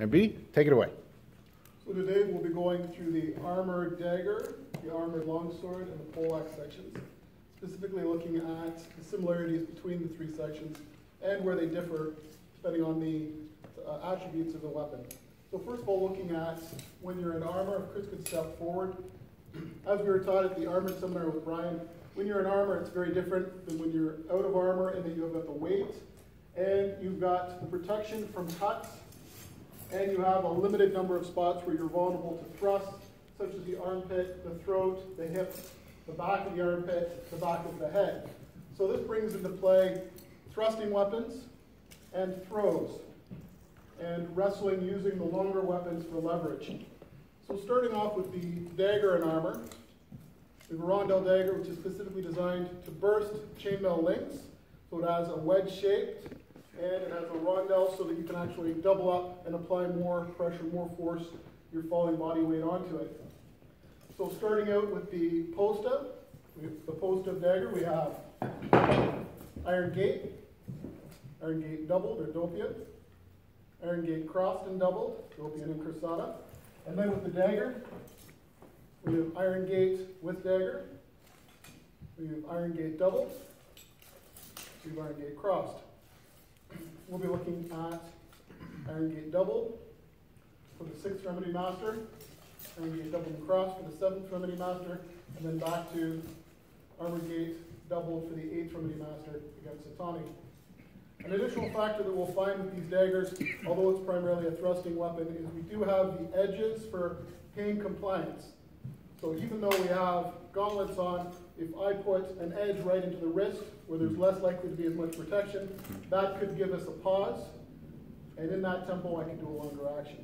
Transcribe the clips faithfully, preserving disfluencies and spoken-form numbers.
And B, take it away. So today we'll be going through the armored dagger, the armored longsword, and the poleaxe sections, specifically looking at the similarities between the three sections and where they differ depending on the uh, attributes of the weapon. So first of all, looking at when you're in armor, if Chris could step forward. As we were taught at the armored seminar with Brian, when you're in armor, it's very different than when you're out of armor, in that you have got the weight, and you've got the protection from cuts, and you have a limited number of spots where you're vulnerable to thrust, such as the armpit, the throat, the hip, the back of the armpit, the back of the head. So this brings into play thrusting weapons and throws, and wrestling using the longer weapons for leverage. So starting off with the dagger in armor, we have a rondel dagger which is specifically designed to burst chainmail links. So it has a wedge shaped, and it has a rondel so that you can actually double up and apply more pressure, more force, your falling body weight onto it. So starting out with the posta, the posta dagger, we have iron gate, iron gate doubled or dopian, iron gate crossed and doubled, dopian and crissata. And then with the dagger, we have iron gate with dagger, we have iron gate doubled, we have iron gate crossed. We'll be looking at iron gate doubled for the sixth remedy master, iron gate doubled and crossed for the seventh remedy master, and then back to armor gate doubled for the eighth remedy master against Satani. An additional factor that we'll find with these daggers, although it's primarily a thrusting weapon, is we do have the edges for pain compliance. So even though we have gauntlets on, if I put an edge right into the wrist where there's less likely to be as much protection, that could give us a pause, and in that tempo I can do a longer action.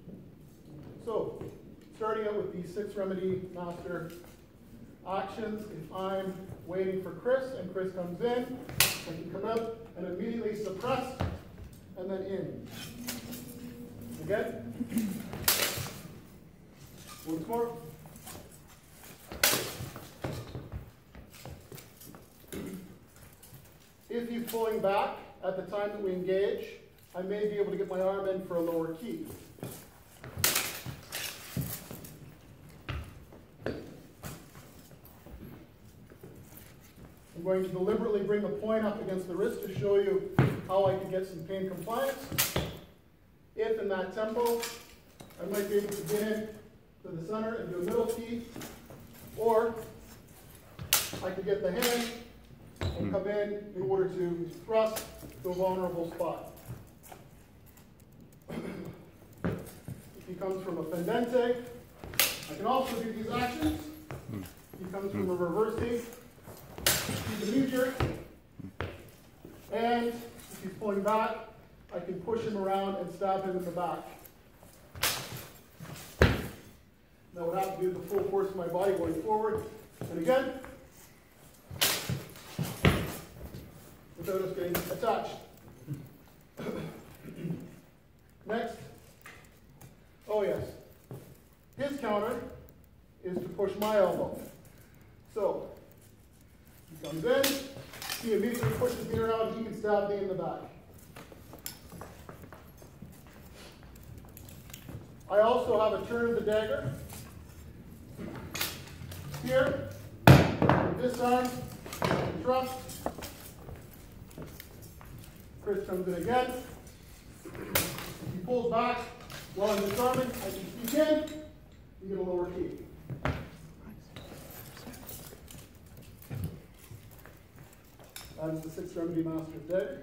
So, starting out with the sixth remedy master actions, if I'm waiting for Chris and Chris comes in, I can come out and immediately suppress and then in. Again. Once more. If he's pulling back at the time that we engage, I may be able to get my arm in for a lower key. I'm going to deliberately bring the point up against the wrist to show you how I can get some pain compliance. If in that tempo, I might be able to get in to the center and do a middle key, or I could get the hand and come in in order to thrust to a vulnerable spot. If he comes from a fendente, I can also do these actions. If he comes from a reverse, he's a knee jerk, and if he's pulling back, I can push him around and stab him in the back. That would have to do the full force of my body going forward, and again, without us getting attached. Next, oh yes, his counter is to push my elbow. So, he comes in, he immediately pushes me around, he can stab me in the back. I also have a turn of the dagger. Here, disarm, thrust. Chris comes in again. If he pulls back while I'm disarming, I can sneak in and get a lower key. That is the sixth remedy master's dagger.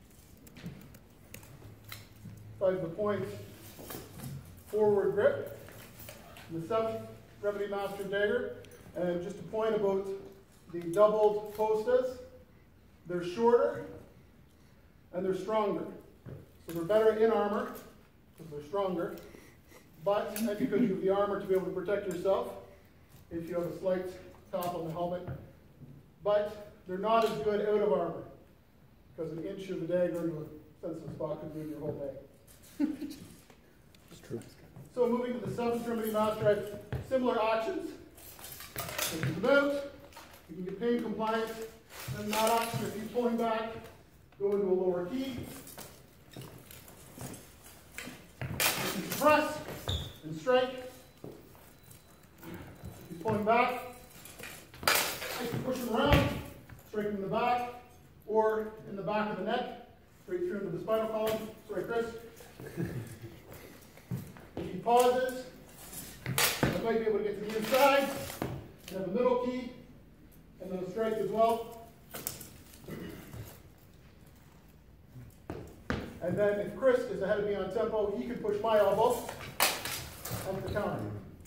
Five the point, forward grip. The seventh remedy master's dagger. And just a point about the doubled postas, they're shorter and they're stronger. So they're better in armor because they're stronger, but and because you have the armor to be able to protect yourself if you have a slight top on the helmet. But they're not as good out of armor because an inch of the dagger into a sensitive spot could ruin your whole day. It's true. So moving to the seventh remedy master, I have similar actions. If he's about, you can get pain compliance, and that action, if he's pulling back, go into a lower key. press and strike. He's pulling back. I can push him around, strike him in the back, or in the back of the neck, straight through into the spinal column. Sorry, Chris. If he pauses, I might be able to get to the inside, and have a middle key, and then a strike as well. And then if Chris is ahead of me on tempo, he can push my elbow onto the counter.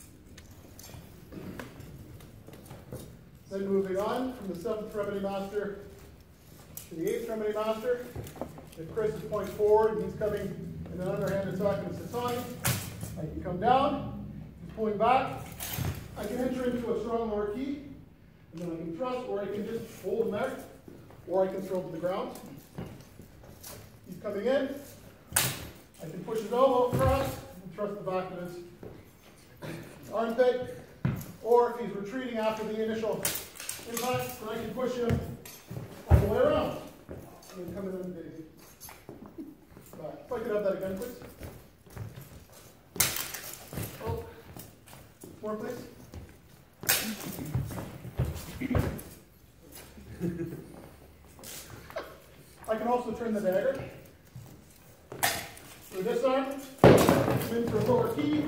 Then moving on from the seventh remedy master to the eighth remedy master. If Chris is pointing forward and he's coming in an underhand attack and Satani, I can come down, he's pulling back, I can enter into a strong lower key, and then I can thrust, or I can just hold him there, or I can throw him to the ground. He's coming in, I can push his elbow across and thrust the back of his armpit, or if he's retreating after the initial impact, then I can push him all the way around. And then come in and daisy. Back. If I could have that again, please. Oh, more, please. I can also turn the dagger. Through this arm, come in for a lower key,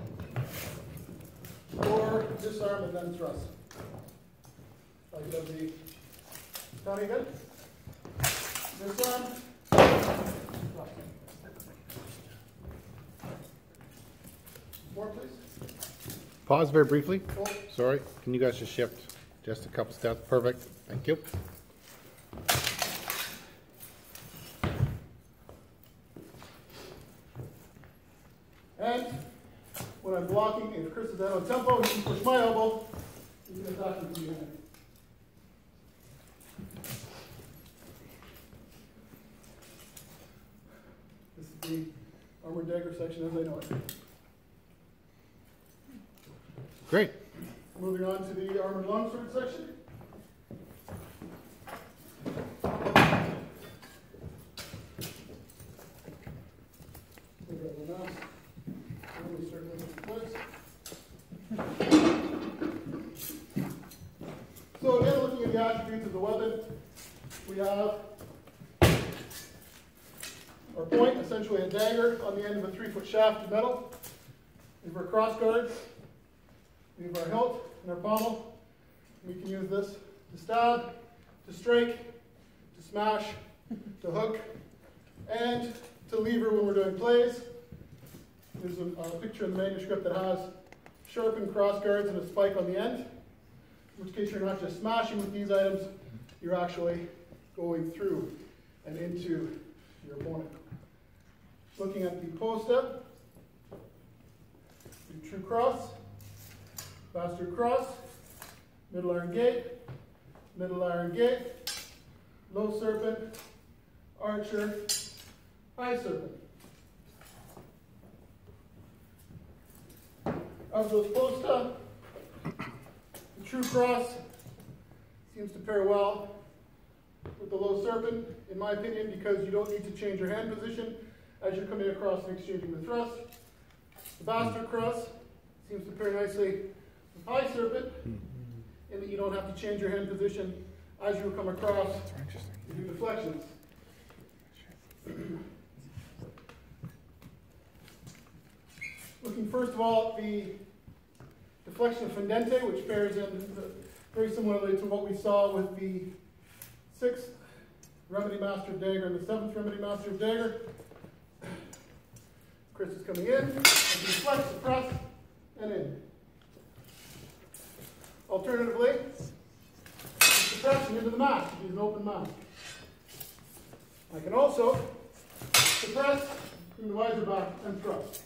or disarm and then thrust. I could have the Tony again. Disarm. Thrust. More, please. Pause very briefly. Oh. Sorry. Can you guys just shift just a couple steps? Perfect. Thank you. And when I'm blocking, if Chris is out on tempo, he can push my elbow. He can attack me from behind. This is the armored dagger section as I know it. Great. Moving on to the armored longsword section. So again, looking at the attributes of the weapon, we have our point, essentially a dagger on the end of a three-foot shaft of metal. We have our cross guards. We have our hilt and our pommel. We can use this to stab, to strike, to smash, to hook, and to lever when we're doing plays. There's a, a picture in the manuscript that has sharpened cross guards and a spike on the end, in which case you're not just smashing with these items, you're actually going through and into your opponent. Looking at the posta, the true cross, bastard cross, middle iron gate, middle iron gate, low serpent, archer, high serpent. Of those posta, the true cross seems to pair well with the low serpent, in my opinion, because you don't need to change your hand position as you're coming across and exchanging the thrust. The bastard cross seems to pair nicely with high serpent, in that you don't have to change your hand position as you come across to do deflections. Looking first of all at the deflection of fendente, which pairs in very similarly to what we saw with the sixth remedy master of dagger and the seventh remedy master of dagger. Chris is coming in, and he deflects, suppress, and in. Alternatively, suppression into the mask, which is an open mask. I can also suppress from the visor back and thrust.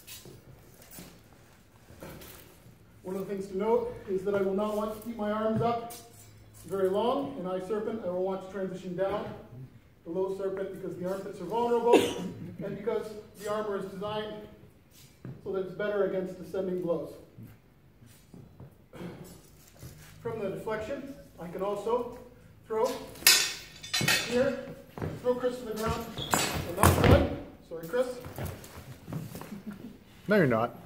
One of the things to note is that I will not want to keep my arms up very long. In high serpent, I will want to transition down the low serpent because the armpits are vulnerable and because the armor is designed so that it's better against descending blows. From the deflection, I can also throw here, throw Chris to the ground on that side. Sorry, Chris. No, you're not.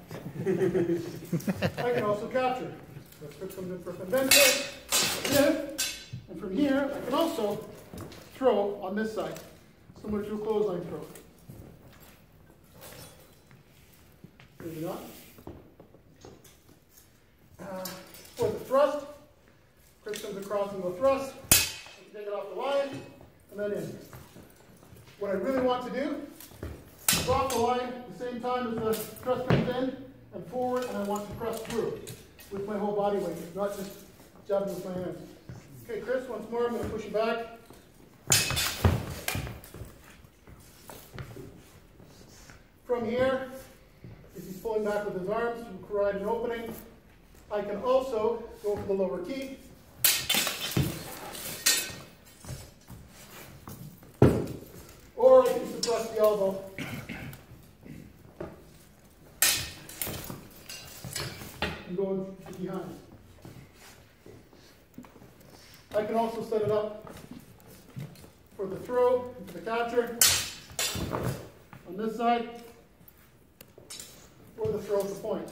I can also capture. So Chris comes in for Fendente, and from here I can also throw on this side, similar to a clothesline throw. Moving on. Uh, for the thrust, Chris comes across into a thrust, take it off the line, and then in. What I really want to do is off the line at the same time as the thrust comes in and forward, and I want to press through with my whole body weight, not just jabbing with my hands. Okay, Chris, once more, I'm going to push you back. From here, if he's pulling back with his arms to provide an opening, I can also go for the lower key. Or I can suppress the elbow. And go behind. I can also set it up for the throw, for the catcher, on this side, or the throw at the point.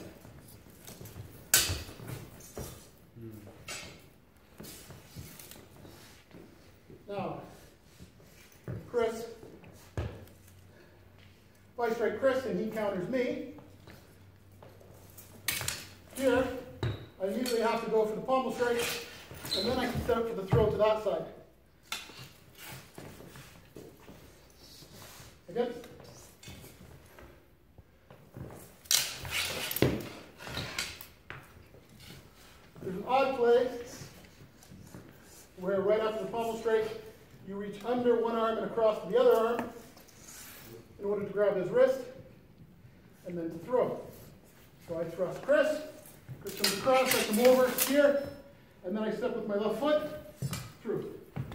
Now, Chris, if I strike Chris and he counters me, here, I usually have to go for the pommel strike, and then I can set up for the throw to that side. Again. There's an odd play where right after the pommel strike, you reach under one arm and across to the other arm in order to grab his wrist, and then to throw. So I thrust Chris, Chris comes across, I come over here, and then I step with my left foot through.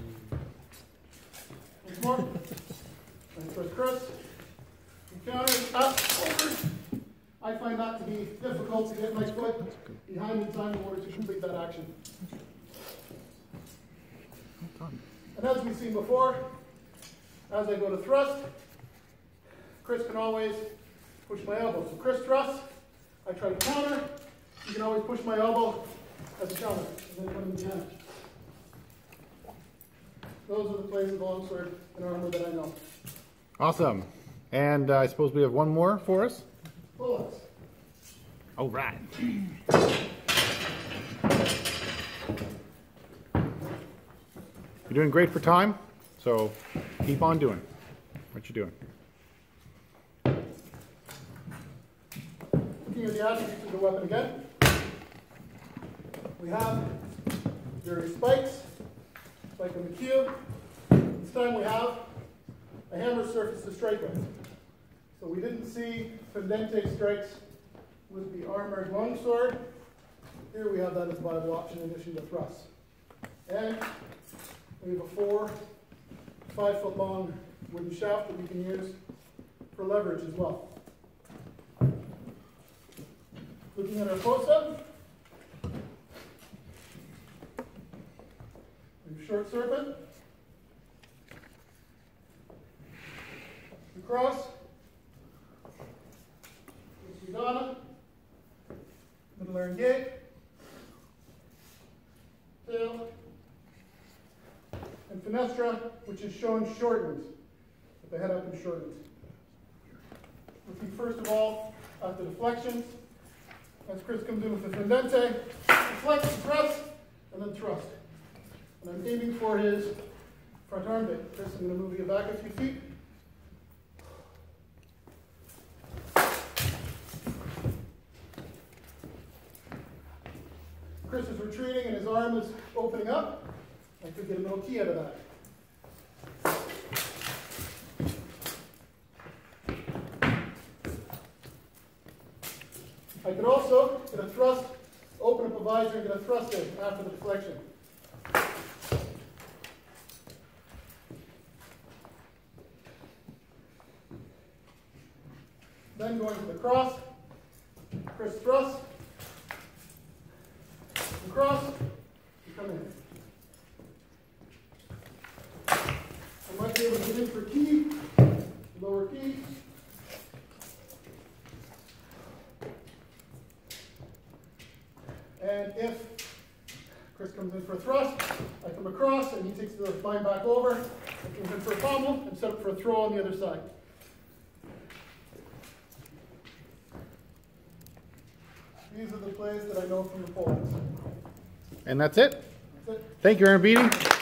Once more. I thrust Chris, he counters, up, over. I find that to be difficult to get my foot behind in time in order to complete that action. And as we've seen before, as I go to thrust, Chris can always push my elbow. So Chris thrusts, I try to counter, you can always push my elbow as a counter, and then put him behind. Those are the plays of the longsword and armor that I know. Awesome. And uh, I suppose we have one more for us? Bullets. All right. You're doing great for time, so keep on doing what you're doing. Looking at the attributes of the weapon again, we have various spikes, spike on the cube. This time we have a hammer surface to strike with. So we didn't see Fendente strikes with the armored longsword. Here we have that as a viable option in addition to thrust. And we have a four, five foot long wooden shaft that we can use for leverage as well. Looking at our close-up, we have short serpent, cross, Sudana, middle iron gate, tail, and fenestra, which is shown shortened, with the head up and shortened. Looking first of all at the deflections, as Chris comes in with the Fendente, deflect, press, and then thrust. And I'm aiming for his front arm bit. Chris, I'm going to move you back a few feet. Chris is retreating and his arm is opening up. I could get a little key out of that. I could also get a thrust, open up a visor and get a thrust in after the deflection. Then going to the cross, Chris thrust, and cross, and come in. I might be able to get in for key, lower key, And if Chris comes in for a thrust, I come across and he takes the line back over, I come in for a pommel, and set up for a throw on the other side. These are the plays that I know from the pole. And that's it. That's it. Thank you, Aaron Beatty.